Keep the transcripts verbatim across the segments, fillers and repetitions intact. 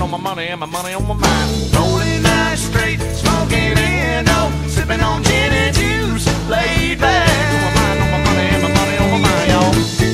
on my money and my money on my mind. Rolling nice straight, smoking endo, sipping on gin and juice, laid back. On my mind, on my money and my money on my mind, y'all.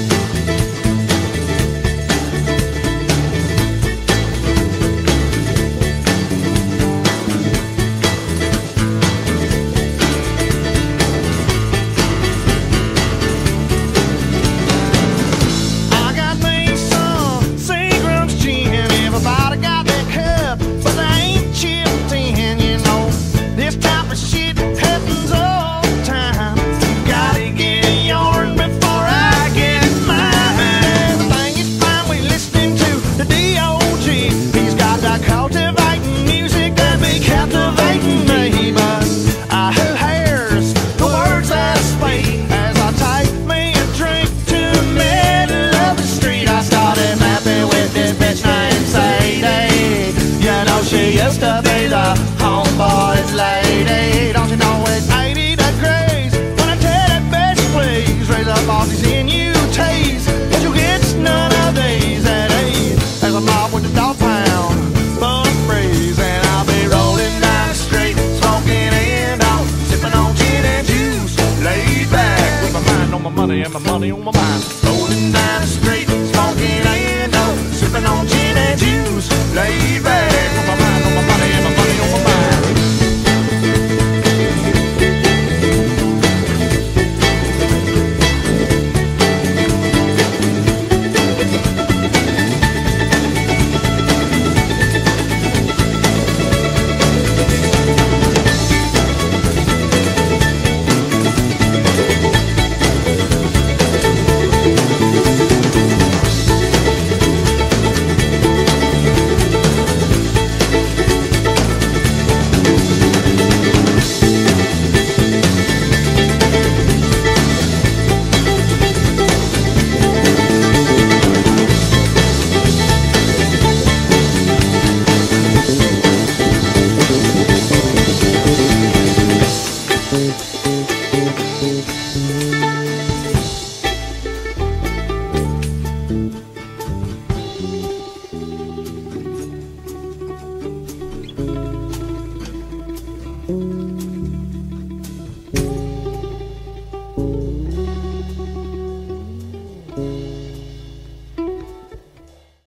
Yesterday's a homeboy's lady. Don't you know it's eighty degrees when I tell that bitch please raise up all these N U Ts, but you get none of these at eight. As I'm off with the dog pound, full of breeze, and I'll be rolling down the street, smoking endo, sipping on gin and juice, laid back with my mind on my money and my money on my mind. Rolling down the street.